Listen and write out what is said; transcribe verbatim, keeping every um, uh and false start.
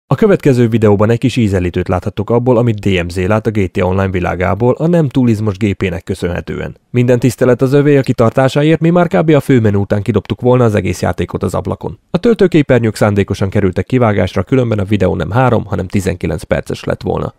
A következő videóban egy kis ízelítőt láthattok abból, amit dé em zé lát a gé té á Online világából a nem túl izmos gépének köszönhetően. Minden tisztelet az övé a kitartásáért, mi már kb. A főmenü után kidobtuk volna az egész játékot az ablakon. A töltőképernyők szándékosan kerültek kivágásra, különben a videó nem három, hanem tizenkilenc perces lett volna.